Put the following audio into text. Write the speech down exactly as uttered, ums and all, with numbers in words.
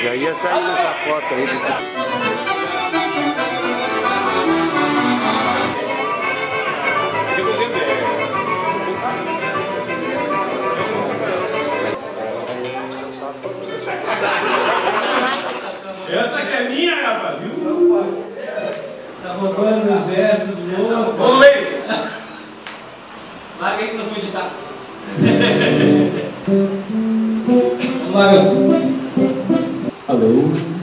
Já ia sair nessa foto aí. Essa que é minha, rapaz, viu? Tá roubando os versos do outro. Vamos ler! Larga aí que nós vamos editar. Vamos lá, Gelson. Alô?